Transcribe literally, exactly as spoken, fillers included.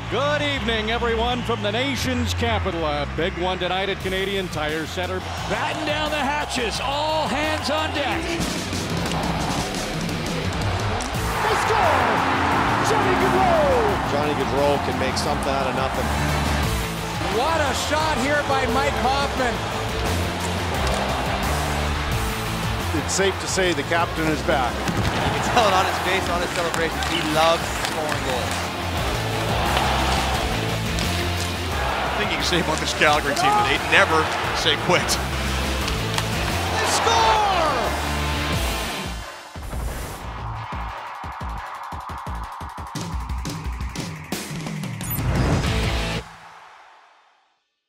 Good evening, everyone, from the nation's capital. A big one tonight at Canadian Tire Center. Batten down the hatches, all hands on deck. They score! Johnny Gaudreau! Johnny Gaudreau can make something out of nothing. What a shot here by Mike Hoffman. It's safe to say the captain is back. You can tell it on his face, on his celebration. He loves scoring goals. I think you can say about this Calgary team that they never say quit. They score!